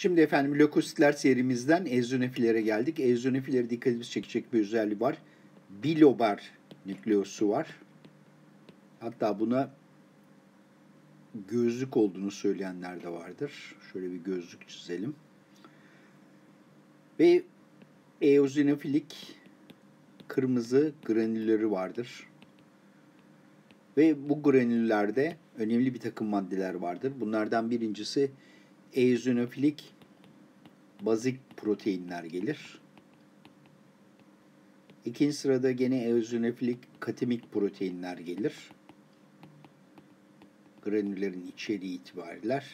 Şimdi efendim lökositler serimizden eozinofillere geldik. Eozinofillere dikkatimizi çekecek bir özelliği var. Bilobar nükleosu var. Hatta buna gözlük olduğunu söyleyenler de vardır. Şöyle bir gözlük çizelim. Ve eozinofilik kırmızı granülleri vardır. Ve bu granüllerde önemli bir takım maddeler vardır. Bunlardan birincisi eozinofilik bazik proteinler gelir. İkinci sırada gene eozinofilik katemik proteinler gelir. Granüllerin içeriği itibariyle.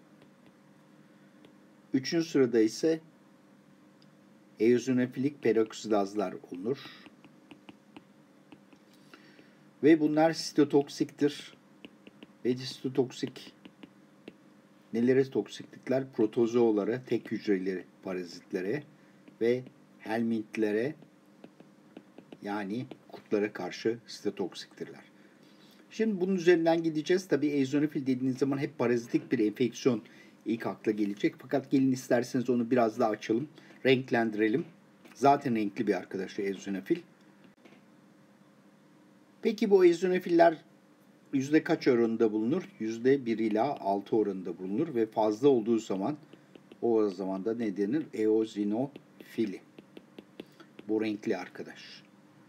Üçüncü sırada ise eozinofilik peroksidazlar olunur. Ve bunlar sitotoksiktir. Ve sitotoksik nelere toksiklikler? Protozoalara, tek hücreli parazitlere ve helmintlere yani kurtlara karşı sitotoksiktirler. Şimdi bunun üzerinden gideceğiz. Tabii eozinofil dediğiniz zaman hep parazitik bir enfeksiyon ilk akla gelecek. Fakat gelin isterseniz onu biraz daha açalım, renklendirelim. Zaten renkli bir arkadaş eozinofil. Peki bu eozinofiller yüzde kaç oranında bulunur? %1 ila 6 oranında bulunur ve fazla olduğu zaman o zaman da ne denir? Eozinofili. Bu renkli arkadaş.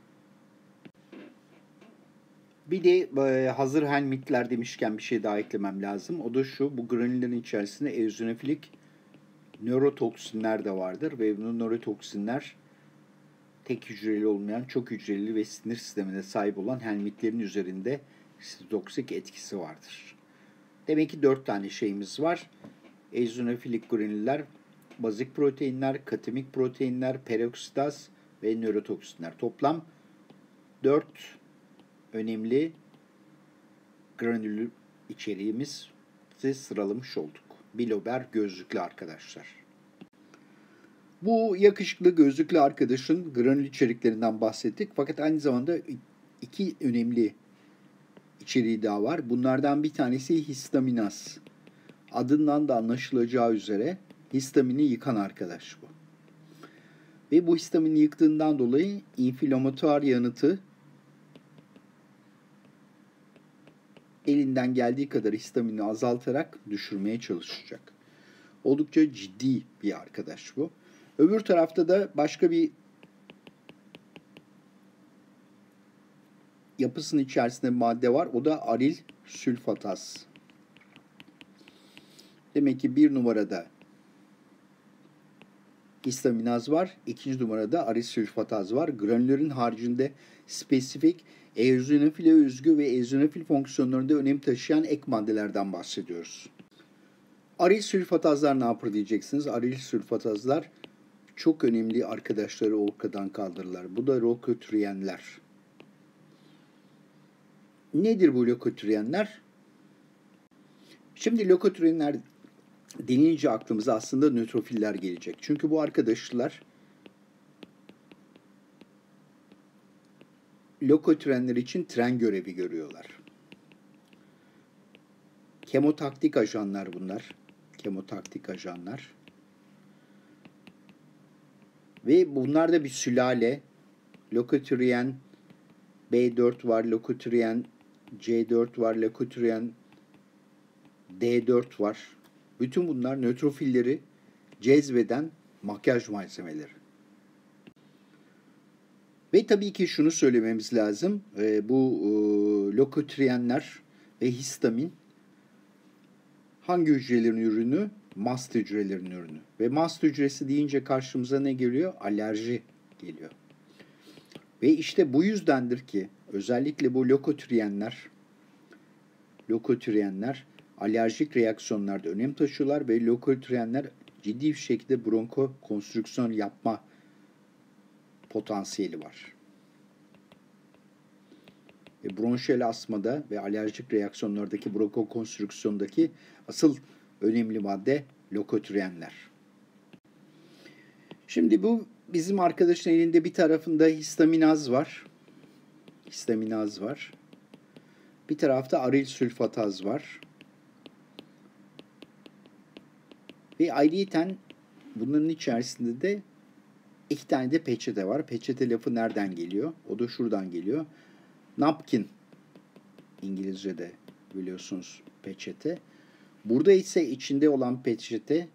Bir de hazır helmintler demişken bir şey daha eklemem lazım. O da şu, bu granüllerin içerisinde eozinofilik nörotoksinler de vardır ve bu nörotoksinler tek hücreli olmayan, çok hücreli ve sinir sistemine sahip olan helmintlerin üzerinde sitotoksik etkisi vardır. Demek ki 4 tane şeyimiz var. Eozinofilik granüller, bazik proteinler, katemik proteinler, peroksidaz ve nörotoksinler. Toplam 4 önemli granül içeriğimizi sıralamış olduk. Bilobar gözlüklü arkadaşlar. Bu yakışıklı gözlüklü arkadaşın granül içeriklerinden bahsettik. Fakat aynı zamanda iki önemli içeriği daha var. Bunlardan bir tanesi histaminaz. Adından da anlaşılacağı üzere histamini yıkan arkadaş bu. Ve bu histamini yıktığından dolayı inflamatuar yanıtı elinden geldiği kadar histamini azaltarak düşürmeye çalışacak. Oldukça ciddi bir arkadaş bu. Öbür tarafta da başka bir yapısının içerisinde bir madde var. O da aril sülfataz. Demek ki bir numarada histaminaz var. İkinci numarada aril sülfataz var. Granüllerin haricinde spesifik eozinofile özgü ve eozinofil fonksiyonlarında önem taşıyan ek maddelerden bahsediyoruz. Aril sülfatazlar ne yapar diyeceksiniz. Aril sülfatazlar çok önemli arkadaşları ortadan kaldırırlar. Bu da lökotrienler. Nedir bu lökotrienler? Şimdi lökotrienler denilince aklımıza aslında nötrofiller gelecek. Çünkü bu arkadaşlar lökotrienler için tren görevi görüyorlar. Kemotaktik ajanlar bunlar. Kemotaktik ajanlar. Ve bunlar da bir sülale. Lökotrien B4 var, lökotrien C4 var, lökotrien D4 var. Bütün bunlar nötrofilleri cezbeden makyaj malzemeleri. Ve tabii ki şunu söylememiz lazım. Bu lökotrienler ve histamin hangi hücrelerin ürünü? Mast hücrelerinin ürünü. Ve mast hücresi deyince karşımıza ne geliyor? Alerji geliyor. Ve işte bu yüzdendir ki özellikle bu lökotrienler alerjik reaksiyonlarda önem taşıyorlar ve lökotrienler ciddi bir şekilde bronkokonstrüksiyon yapma potansiyeli var. Ve bronşiyel asmada ve alerjik reaksiyonlardaki bronkokonstrüksiyondaki asıl önemli madde lökotrienler. Şimdi bu bizim arkadaşın elinde bir tarafında histaminaz var. Bir tarafta aril sülfataz var. Ve ayrıyeten bunların içerisinde de 2 tane de peçete var. Peçete lafı nereden geliyor? O da şuradan geliyor. Napkin, İngilizce'de biliyorsunuz peçete. Burada ise içinde olan peçete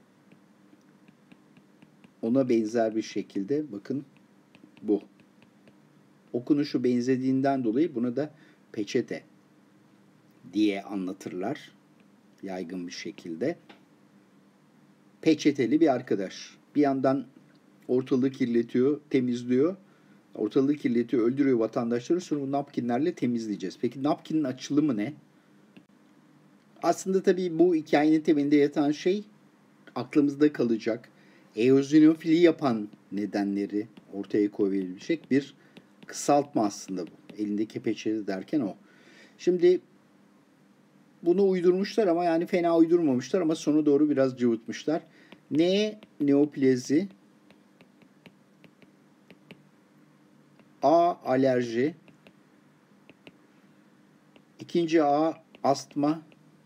ona benzer bir şekilde, bakın bu. Okunuşu benzediğinden dolayı buna da peçete diye anlatırlar yaygın bir şekilde. Peçeteli bir arkadaş. Bir yandan ortalığı kirletiyor, temizliyor. Ortalığı kirletiyor, öldürüyor vatandaşları. Sonra bu napkinlerle temizleyeceğiz. Peki napkinin açılımı ne? Aslında tabii bu hikayenin temelinde yatan şey aklımızda kalacak. Eozinofili yapan nedenleri ortaya koyabilecek bir kısaltma aslında bu. Elindeki peçete derken o. Şimdi bunu uydurmuşlar ama yani fena uydurmamışlar ama sona doğru biraz cıvıtmışlar. Ne neoplezi, A alerji, ikinci A astma,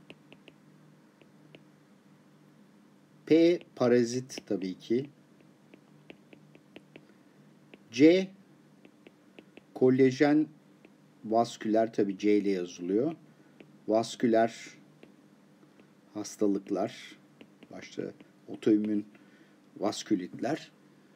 P parazit tabii ki, C kollajen vasküler, tabii C ile yazılıyor. Vasküler hastalıklar, başta otoimmün vaskülitler.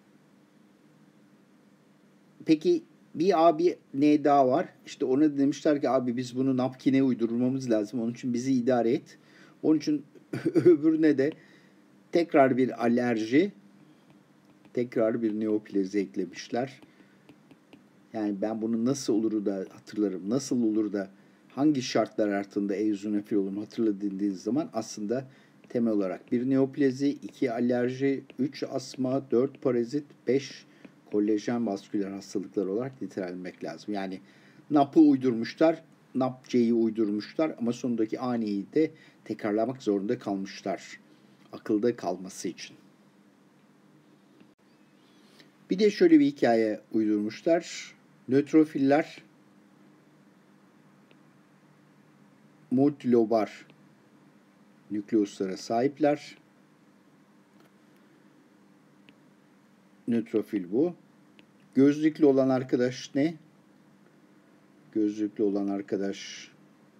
Peki bir A bir N daha var. İşte ona demişler ki abi biz bunu napkine uydurmamız lazım. Onun için bizi idare et. Onun için öbürüne de tekrar bir alerji, tekrar bir neoplezi eklemişler. Yani ben bunu nasıl olur da hatırlarım, nasıl olur da hangi şartlar altında eozinofil olurum hatırladığınız zaman aslında temel olarak bir neoplezi, 2 alerji, 3 asma, 4 parazit, 5 kollajen vasküler hastalıklar olarak nitelendirmek lazım. Yani NAP'ı uydurmuşlar, NAP-C'yi uydurmuşlar ama sonundaki A'yı de tekrarlamak zorunda kalmışlar. Akılda kalması için. Bir de şöyle bir hikaye uydurmuşlar. Nötrofiller multilobar nükleuslara sahipler. Nötrofil bu. Gözlüklü olan arkadaş ne? Gözlüklü olan arkadaş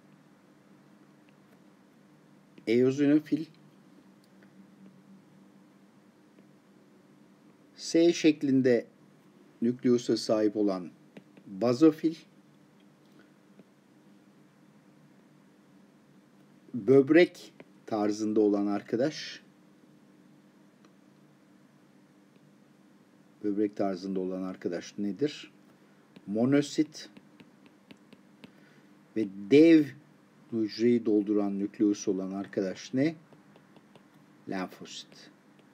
eozinofil. S şeklinde nükleusa sahip olan bazofil. Böbrek tarzında olan arkadaş. Böbrek tarzında olan arkadaş nedir? Monosit. Ve dev hücreyi dolduran nükleus olan arkadaş ne? Lenfosit.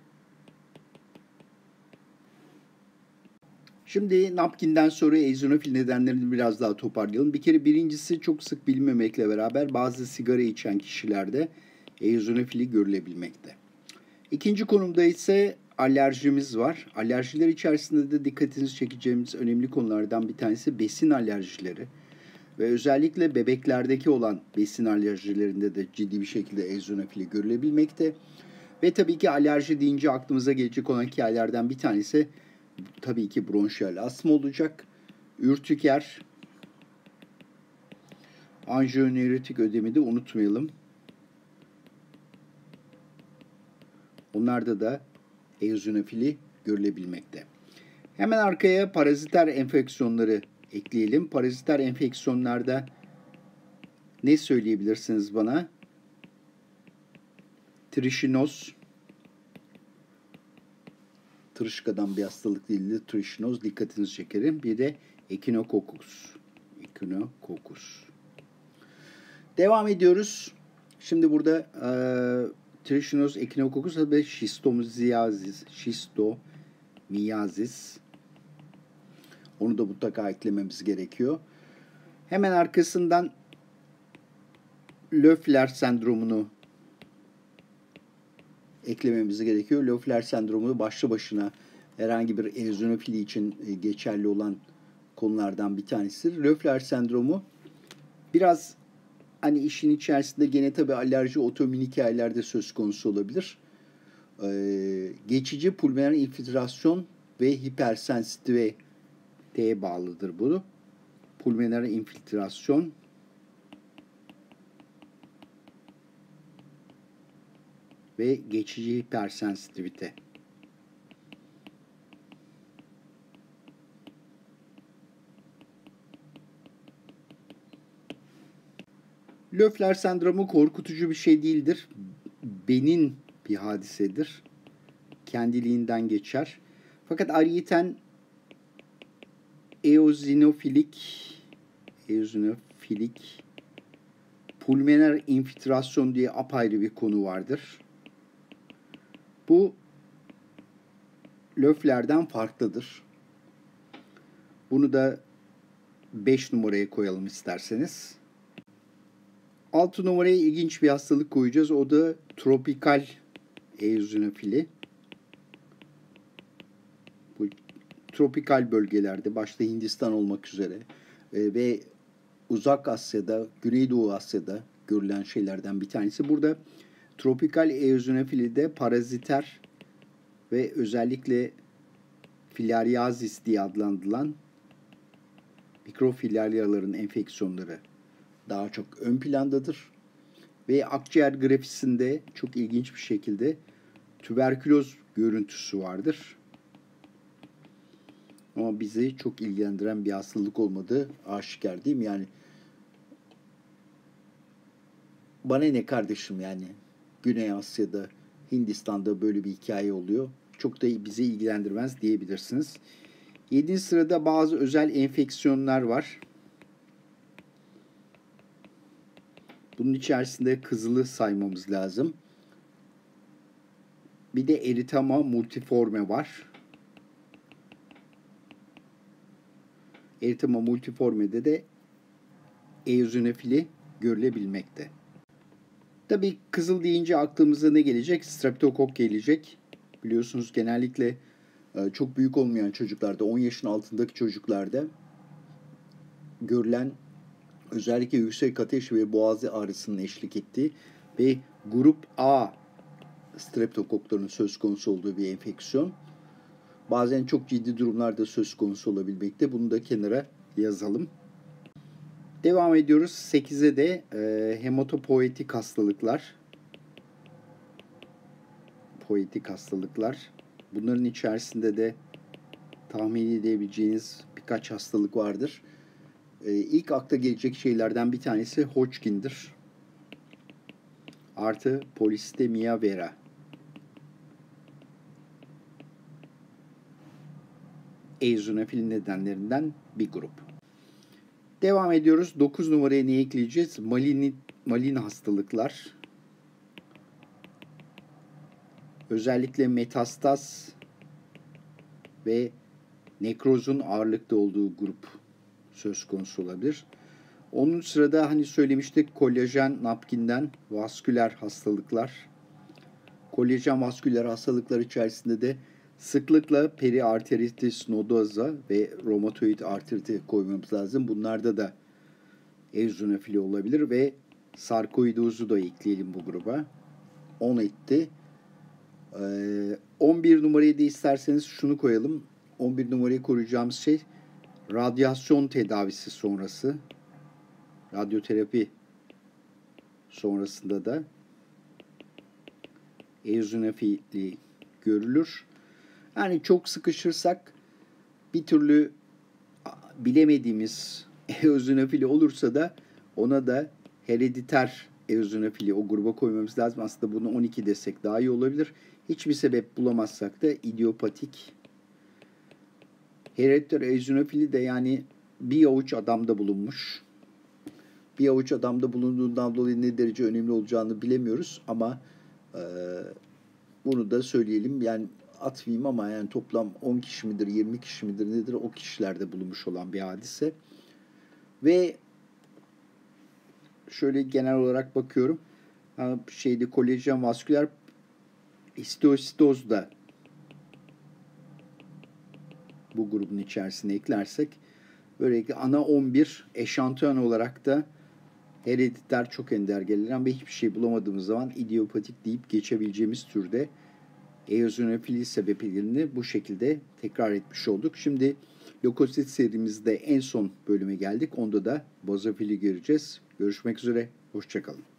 Şimdi napkinden sonra eozinofil nedenlerini biraz daha toparlayalım. Bir kere birincisi çok sık bilinmemekle beraber bazı sigara içen kişilerde eozinofili görülebilmekte. İkinci konumda ise alerjimiz var. Alerjiler içerisinde de dikkatinizi çekeceğimiz önemli konulardan bir tanesi besin alerjileri. Ve özellikle bebeklerdeki olan besin alerjilerinde de ciddi bir şekilde eozinofili görülebilmekte. Ve tabii ki alerji deyince aklımıza gelecek olan hikayelerden bir tanesi tabii ki bronşiyal astma olacak. Ürtiker, anjiyoneurotik ödemi de unutmayalım. Onlarda da eozinofili görülebilmekte. Hemen arkaya paraziter enfeksiyonları ekleyelim. Paraziter enfeksiyonlarda ne söyleyebilirsiniz bana? Trişinoz, tırışkadan bir hastalık değildi. Trişinoz dikkatinizi çekerim. Bir de ekinokokus. Ekinokokus. Devam ediyoruz. Şimdi burada Trişinoz, ekinokokus ve şistomiyazis. Onu da mutlaka eklememiz gerekiyor. Hemen arkasından Löffler sendromunu eklememiz gerekiyor. Löffler sendromu başlı başına herhangi bir eozinofili için geçerli olan konulardan bir tanesidir. Löffler sendromu biraz hani işin içerisinde gene tabii alerji, otoimmün hikayelerde söz konusu olabilir. Geçici pulmoner infiltrasyon ve hipersensitiviteye bağlıdır bunu. Pulmoner infiltrasyon ve geçici hipersensitivite. Löfler sendromu korkutucu bir şey değildir. Benin bir hadisedir. Kendiliğinden geçer. Fakat ayrıyeten eozinofilik pulmoner infiltrasyon diye apayrı bir konu vardır. Bu löflerden farklıdır. Bunu da 5 numaraya koyalım isterseniz. 6 numaraya ilginç bir hastalık koyacağız. O da tropikal eozinofili. Bu tropikal bölgelerde, başta Hindistan olmak üzere ve Uzak Asya'da, Güneydoğu Asya'da görülen şeylerden bir tanesi. Burada tropikal eozinofilide paraziter ve özellikle filaryazis diye adlandırılan mikrofilariyaların enfeksiyonları daha çok ön plandadır. Ve akciğer grafisinde çok ilginç bir şekilde tüberküloz görüntüsü vardır. Ama bizi çok ilgilendiren bir hastalık olmadığı aşikar değil mi? Yani bana ne kardeşim yani Güney Asya'da, Hindistan'da böyle bir hikaye oluyor. Çok da bizi ilgilendirmez diyebilirsiniz. 7. sırada bazı özel enfeksiyonlar var. Bunun içerisinde kızılı saymamız lazım. Bir de eritema multiforme var. Eritema multiforme'de de eozinofili görülebilmekte. Tabii kızıl deyince aklımıza ne gelecek? Streptokok gelecek. Biliyorsunuz genellikle çok büyük olmayan çocuklarda, 10 yaşın altındaki çocuklarda görülen özellikle yüksek ateş ve boğaz ağrısının eşlik ettiği ve grup A streptokokların söz konusu olduğu bir enfeksiyon. Bazen çok ciddi durumlarda söz konusu olabilmekte. Bunu da kenara yazalım. Devam ediyoruz. 8'e de hematopoietik hastalıklar. Poietik hastalıklar. Bunların içerisinde de tahmin edebileceğiniz birkaç hastalık vardır. İlk akla gelecek şeylerden bir tanesi Hodgkin'dir. Artı polistemia vera. Eozinofili nedenlerinden bir grup. Devam ediyoruz. 9 numaraya ne ekleyeceğiz? Malin hastalıklar. Özellikle metastaz ve nekrozun ağırlıkta olduğu grup söz konusu olabilir. Onun sırada hani söylemiştik kolajen napkinden vasküler hastalıklar. Kolajen vasküler hastalıklar içerisinde de sıklıkla periarteritis nodosa ve romatoid artriti koymamız lazım. Bunlarda da eozinofili olabilir ve sarkoidozu da ekleyelim bu gruba. 10 etti. 11 numarayı da isterseniz şunu koyalım. 11 numarayı koruyacağımız şey radyasyon tedavisi sonrası. Radyoterapi sonrasında da eozinofili görülür. Yani çok sıkışırsak bir türlü bilemediğimiz eozinofili olursa da ona da herediter eozinofili o gruba koymamız lazım. Aslında bunu 12 desek daha iyi olabilir. Hiçbir sebep bulamazsak da idiopatik. Herediter eozinofili de yani bir avuç adamda bulunmuş. Bir avuç adamda bulunduğundan dolayı ne derece önemli olacağını bilemiyoruz ama bunu da söyleyelim. Yani atmayayım ama yani toplam 10 kişi midir, 20 kişi midir nedir o kişilerde bulunmuş olan bir hadise. Ve şöyle genel olarak bakıyorum. Kolajen vasküler histositoz da bu grubun içerisine eklersek böylelikle ana 11 eşantiyon olarak da herediter çok ender gelen ve hiçbir şey bulamadığımız zaman idiopatik deyip geçebileceğimiz türde eozinofili sebeplerini bu şekilde tekrar etmiş olduk. Şimdi lökosit serimizde en son bölüme geldik. Onda da bazofili göreceğiz. Görüşmek üzere. Hoşçakalın.